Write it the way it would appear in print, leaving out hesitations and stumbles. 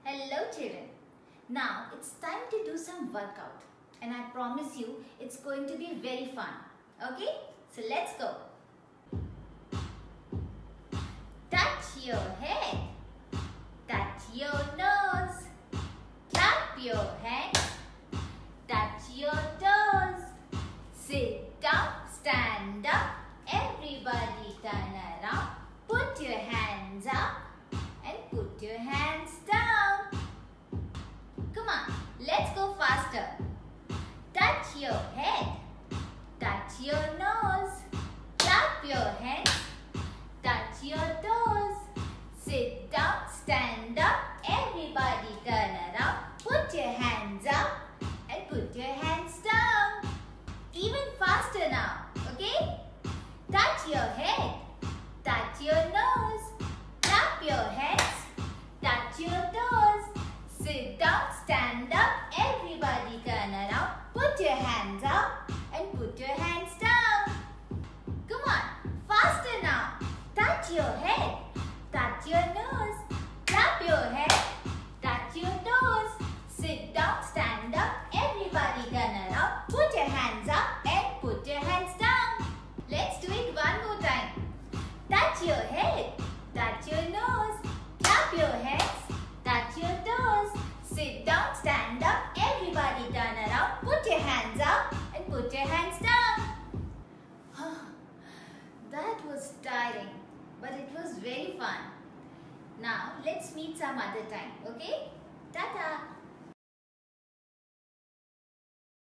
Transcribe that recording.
Hello children. Now it's time to do some workout and I promise you it's going to be very fun. Okay? So let's go. Touch your head. Touch your nose. Clap your hands. Touch your toes. Sit down, stand up. Everybody turn around. Put your hands up and put your hands down. Come on, let's go faster. Touch your head. Touch your nose. Clap your hands. Touch your toes. Sit down, stand up. Everybody turn around. Put your hands up and put your hands down. Even faster now, okay? Touch your head. Touch your nose. Clap your hands. Touch your toes. Sit down, stand up. Everybody turn around. Put your hands up and put your hands down. Come on, faster now. Touch your head. Touch your nose. Clap your hands. Touch your toes. Sit down, stand up. Everybody turn around. Put your hands up and put your hands down. Let's do it one more time. Touch your head. Touch your nose. Clap your hands. Touch your toes. Sit down, stand up. Everybody turn around. Put your hands up and put your hands down. That was tiring, but it was very fun. Now let's meet some other time, okay? Ta-ta!